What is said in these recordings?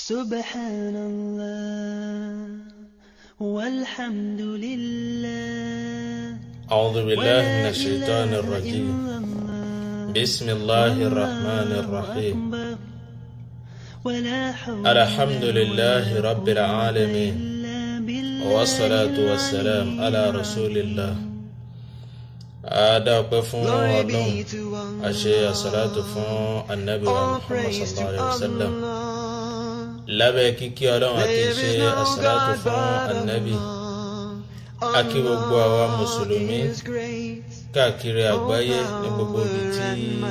سبحان الله والحمد لله. أعوذ بالله من الشيطان الرجيم. بسم الله الرحمن الرحيم. الحمد لله رب العالمين، والصلاة والسلام على رسول الله. Adá fún Ọlọ́run, a ṣe àsàlátù fún Ànábì wa Muhammad sallallahu alaihi wasallam. Lábẹ́ kíkí Ọlọ́run àti ṣe àsàlátù fún Ànábì, a kí gbogbo àwa mùsùlùmí káàkiri àgbáyé ní gbogbo ibi tí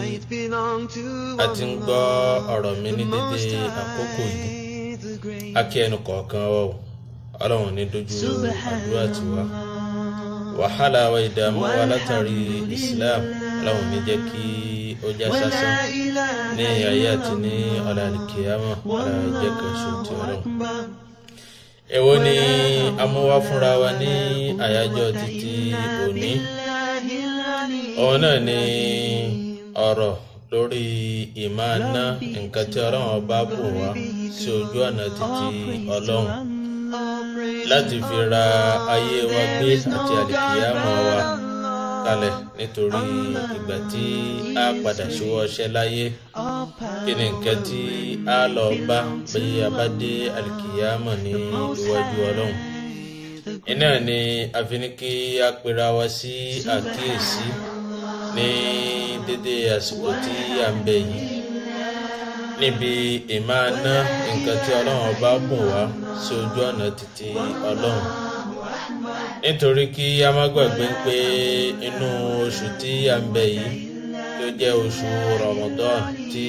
a ti ń gbọ́ ọ̀rọ̀ mi ní dédé àkókò yìí. A kí ẹnu kọ̀ọ̀kan wa o, Ọlọ́run ní dojú àdúrà tiwa. Wàhálà wa ìdààmú wa látàrí Islam, Ọlọ́run ní jẹ́ kí ó já sásán ní ayé àti ní ọ̀la al-qiyamah, ọ̀la ìjẹ́ kan ṣo ti Ọlọ́run. Èwo ni a mú wá fúnra wa ní àyájọ́ títí òní? Òun náà ni ọ̀rọ̀ lórí ìmáàná nǹkan tí Ọlọ́run ọba bù wá sí ojú ọ̀nà títí Ọlọ́run láti fi ra ayé wa gbé àti àlìkìyámọ̀ wa kalẹ̀, nítorí ìgbà tí a padà ṣíwọ́ iṣẹ́ láyé, kí ni nǹkan tí a lọ bá bí a bá dé àlìkìyámọ̀ ní iwájú Ọlọ́run. Iná ni a fi ní kí a pera wa sí àkíyèsí ní dédé àsìkò tí a ń bẹ yìí, níbi ìmáàná nǹkan tí Ọlọ́run ọba bùn wá sí ojú ọ̀nà títí Ọlọ́run. Nítorí kí a má gbàgbé pé inú oṣù tí a ń bẹ yìí tó jẹ́ oṣù Ramadan tí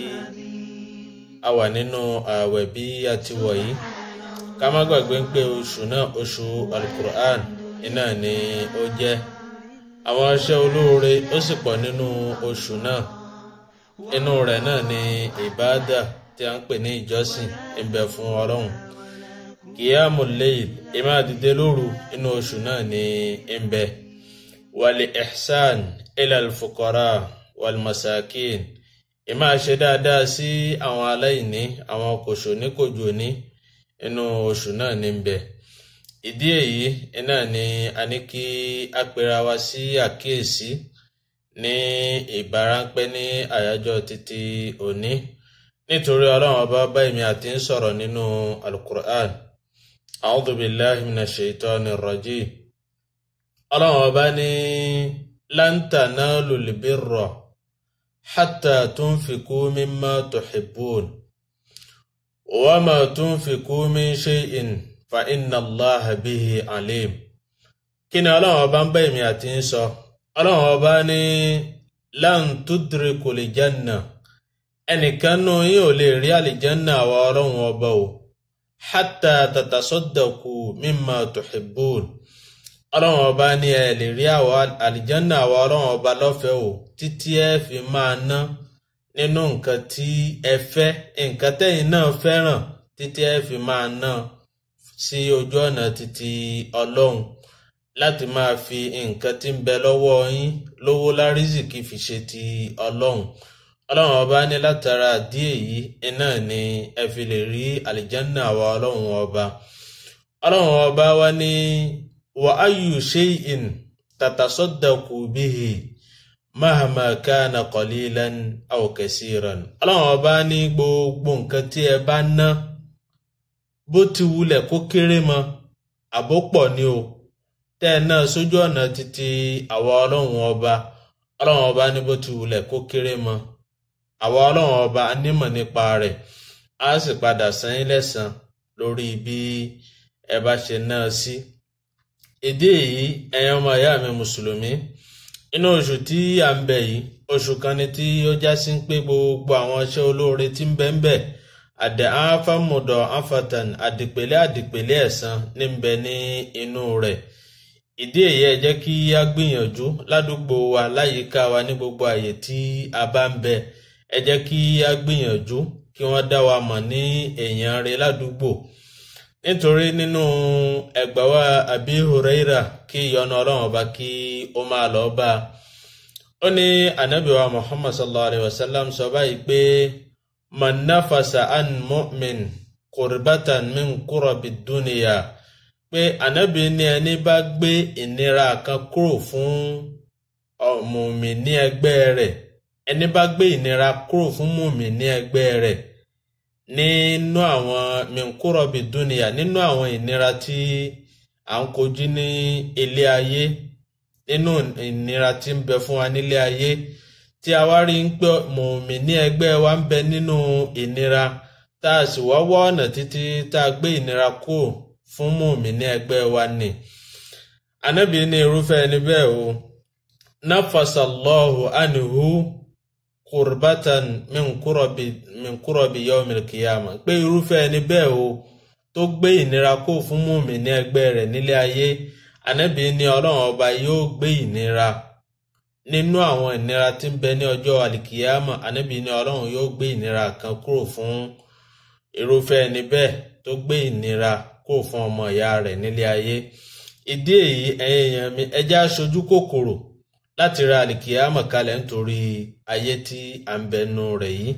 a wà nínú ààwẹ̀ bí a ti wọ̀ yìí, ká má gbàgbé pé oṣù náà oṣù Al-Qur'an iná ni ó jẹ́. Àwọn iṣẹ́ olóore ó sì pọ̀ nínú oṣù náà. Inú rẹ̀ náà ni ìbádà tí a ń pè ní ìjọsìn ń bẹ fún Ọlọ́run. Qiyamul layl, ìmá dìde lóru, inú oṣù náà ni ń bẹ. Wal ihsan ila al-fuqara wal masakin, ìmá ṣe dáadáa sí àwọn aláìní, àwọn kòṣòní kòjòní, inú oṣù náà ni ń bẹ. Ìdí èyí iná ni a ní kí a pera wa sí àkíyèsí ní ìbáránpẹ́ ní àyájọ́ títí òní, nítorí Ọlọ́run ọba bá èmi àti ń sọ̀rọ̀ nínú Al-Qur'an. A'udhu billahi minash shaitanir rajim. Ọlọ́run ọba ní lan tanalul birra hatta tunfiqu mimma tuhibbun wa ma tunfiqu min shay'in fa inna Allaha bihi alim. Kí ni Ọlọ́run ọba ń bá èmi àti ń sọ? Ọlọ́run ọba ní lan tudrikul janna, ẹnìkan nù yín ò lè rí àlìjánà àwa Ọlọ́run ọba o, hatta tatasaddaqu mimma tuhibbun. Ọlọ́run ọba ní ẹ lè rí àlìjánà àwa Ọlọ́run ọba lọ́fẹ̀ẹ́ o, títí ẹ fi máa ná nínú nǹkan tí ẹ fẹ́, nǹkan tẹ́yin náà fẹ́ràn, títí ẹ fi máa ná sí ojú ọ̀nà títí Ọlọ́run, láti máa fi nǹkan tí ń bẹ lọ́wọ́ yín lówó lárízìkí fi ṣe ti Ọlọ́run. Ọlọ́run ọba ní látara díẹ̀ yìí iná ni ẹ fi lè rí àlìjánà àwa Ọlọ́run ọba. Ọlọ́run ọba wá ní wa ayyu shay'in tatasaddaqu bihi mahma kana qalilan aw kasiran. Ọlọ́run ọba ní gbogbo nǹkan tí ẹ bá ná, bó ti wulẹ̀ kó kéré mọ́ àbó pọ̀ ni o, tẹ́ ẹ náà sójú ọ̀nà títí àwa Ọlọ́run ọba. Ọlọ́run ọba ní bó ti wulẹ̀ kó kéré mọ́, àwa Ọlọ́run ọba nímọ̀ nípa rẹ̀, á sì padà san yín lẹ́san lórí bí ẹ bá ṣe náà sí. Ìdí èyí ẹ̀yin ọmọ ìyá mi mùsùlùmí, inú oṣù tí à ń bẹ yìí, oṣù kan ni tí ó já sí pé gbogbo àwọn iṣẹ́ olóore tí ń bẹ ń bẹ, àdàáfà mọ̀dọ̀ àfàtàn, àdìpẹ̀lẹ̀ ẹ̀san ní ń bẹ ní inú rẹ̀. Ìdí èyí ẹ jẹ́ kí a gbìyànjú ládùúgbò wa, láyìíká wa, ní gbogbo àyè tí a bá ń bẹ, ẹ jẹ́ kí a gbìyànjú kí wọ́n dá wa mọ̀ ní èèyàn rere ládùúgbò. Nítorí nínú ẹgbà wa Abi Huraira, kí ìyọ́nú Ọlọ́run ọba kí ó máa lọ bá, ó ní Ànábì wa Muhammad sallallahu alaihi wasallam sọ báyìí pé man nafasa an mu'min qurbatan min qurabi dunya pé Ànábì ní ẹni bá gbé ìnira kan kúrò fún mùmínì ẹgbẹ́ rẹ̀, ẹni bá gbé ìnira kúrò fún mùmínì ẹgbẹ́ rẹ̀ nínú àwọn min qurabi dunya, nínú àwọn ìnira tí à ń kojú ní ilé ayé, nínú ìnira tí ń bẹ fún wa nílé ayé, tí a wá rí ń pé mùmínì ẹgbẹ́ wa ń bẹ nínú ìnira, tá a sì wá wá ọ̀nà títí tá a gbé ìnira kúrò fún mùmínì ẹgbẹ́ wa ni. Ànábì ní irúfẹ́ ẹni bẹ́ẹ̀ o, nafasallahu anhu qurbatan min qurabi yawmil qiyamah, pé irúfẹ́ ẹni bẹ́ẹ̀ o tó gbé ìnira kúrò fún mùmínì ẹgbẹ́ rẹ̀ nílé ayé, Ànábì ní Ọlọ́run ọba yóò gbé ìnira nínú àwọn ìnira tí ń bẹ ní ọjọ́ àlìkìyàmọ̀. Ànábì ní Ọlọ́run yóò gbé ìnira kan kúrò fún irúfẹ́ ẹni bẹ́ẹ̀ tó gbé ìnira kúrò fún ọmọ ìyá rẹ̀ nílé ayé. Ìdí èyí, ẹ̀yin èèyàn mi, ẹ jẹ́ á ṣojú kòkòrò láti ra àlìkìyàmọ̀ kalẹ̀ nítorí ayé tí à ń bẹnu rẹ̀ yìí.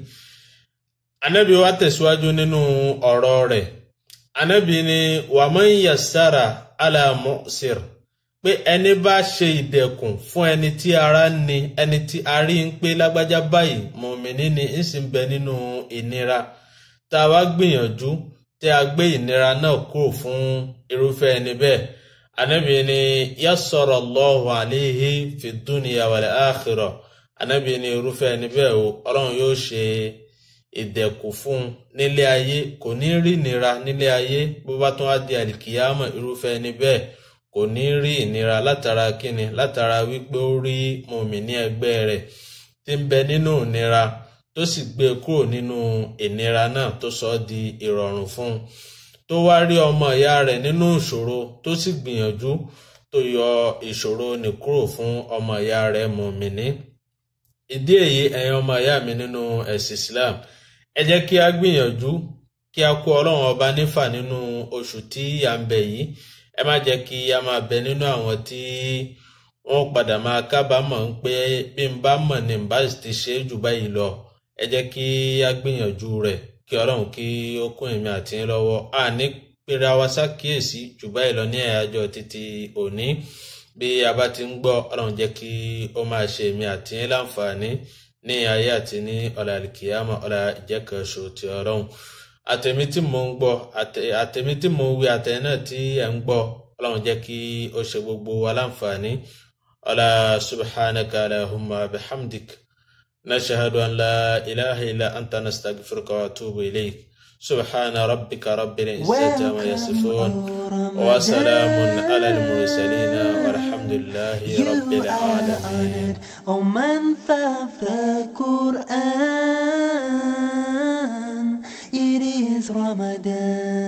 Ànábì wa tẹ̀síwájú nínú ọ̀rọ̀ rẹ̀. Ànábì ní wa man yassara ala mu'sir, pé ẹni bá ṣe ìdẹ̀kùn fún ẹni tí ara ń ni, ẹni tí a rí ń pé lágbájá báyìí mùmínì ni ń sì ń bẹ nínú ìnira, tá a wá gbìyànjú tí a gbé ìnira náà kúrò fún irúfẹ́ ẹni bẹ́ẹ̀, Ànábì ní yassara Allahu alayhi fi dunya wal akhirah. Ànábì ní irúfẹ́ ẹni bẹ́ẹ̀ o, Ọlọ́run yóò ṣe ìdẹ̀kùn fún nílé ayé, kò ní rí ìnira nílé ayé. Bó bá tún wá di àlìkìyàmọ̀, irúfẹ́ ẹni bẹ́ẹ̀ kò ní rí ìnira látara kíni, látara wípé ó rí mùmínì ẹgbẹ́ rẹ̀ tí ń bẹ nínú ìnira, tó sì gbé kúrò nínú ìnira náà, tó sọ di ìrọ̀rùn fún un, tó wá rí ọmọ ìyá rẹ̀ nínú ìṣòro, tó sì gbìyànjú tó yọ ìṣòro ní kúrò fún ọmọ ìyá rẹ̀ mùmínì. Ìdí èyí, ẹ̀yin ọmọ ìyá mi nínú ẹ̀sìn Islam, ẹ jẹ́ kí a gbìyànjú kí a kó Ọlọ́run ọba nífà nínú oṣù tí à ń bẹ yìí. Ẹ má jẹ́ kí a máa bẹ nínú àwọn tí wọ́n padà máa kábàámọ̀ ń pé bí n bá mọ̀ ní n bá ti ṣe jù báyìí lọ. Ẹ jẹ́ kí a gbìyànjú rẹ̀, kí Ọlọ́run kí ó kún èmi àti yín lọ́wọ́. A ní pera wa ṣàkíyèsí jù báyìí lọ ní àyájọ́ títí òní. Bí a bá ti ń gbọ́, Ọlọ́run jẹ́ kí ó máa ṣe èmi àti yín láǹfààní ní ayé àti ní ọ̀la àlìkìyàmọ̀, ọ̀la ìjẹ́kẹ̀ṣọ ti Ọlọ́run. Àtẹ̀mí tí mò ń gbọ́, àtẹ̀mí tí mò ń wí, àtẹ̀yìn náà tí ẹ̀ ń gbọ́, Ọlọ́run jẹ́ kí ó ṣe gbogbo wa láǹfààní. Ọlá subhanaka allahumma bihamdik, nashhadu an la ilaha illa anta nastaghfiruka wa atubu ilayk. Subhana rabbika rabbil izzati amma yasifun, wa salamun ala al-mursalin, walhamdulillahi rabbil alamin. ومن ثفى القرآن, it is Ramadan.